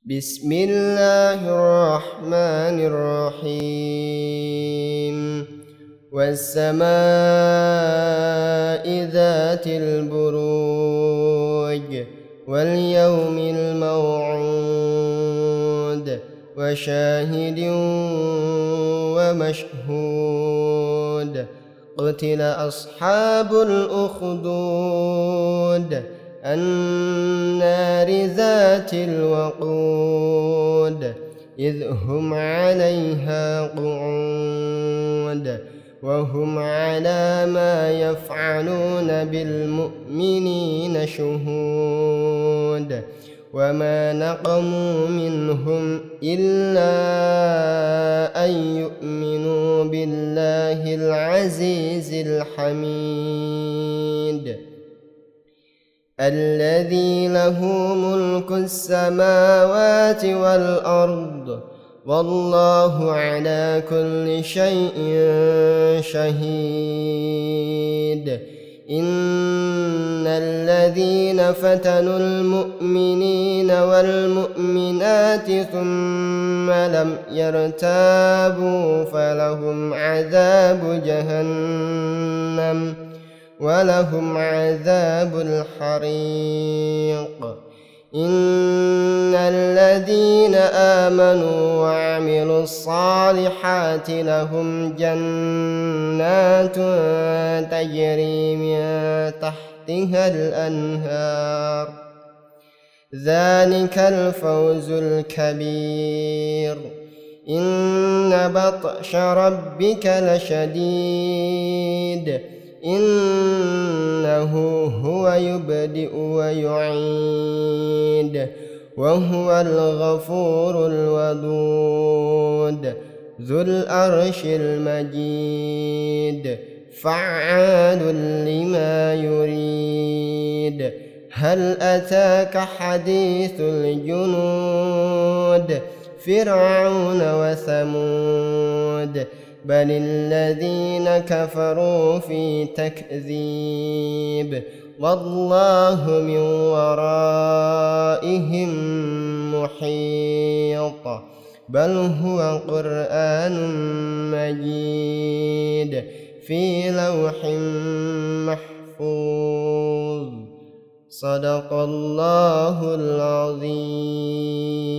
بسم الله الرحمن الرحيم والسماء ذات البروج واليوم الموعود وشاهد ومشهود قتل أصحاب الأخدود النار ذات الوقود إذ هم عليها قعود وهم على ما يفعلون بالمؤمنين شهود وما نقموا منهم إلا أن يؤمنوا بالله العزيز الحميد الذي له ملك السماوات والأرض والله على كل شيء شهيد إن الذين فتنوا المؤمنين والمؤمنات ثم لم يرتابوا فلهم عذاب جهنم ولهم عذاب الحريق إن الذين آمنوا وعملوا الصالحات لهم جنات تجري من تحتها الأنهار ذلك الفوز الكبير إن بطش ربك لشديد إنه هو يبدئ ويعيد وهو الغفور الودود ذو العرش المجيد فعال لما يريد هل أتاك حديث الجنود فرعون وثمود بل الذين كفروا في تكذيب والله من ورائهم محيط بل هو قرآن مجيد في لوح محفوظ صدق الله العظيم.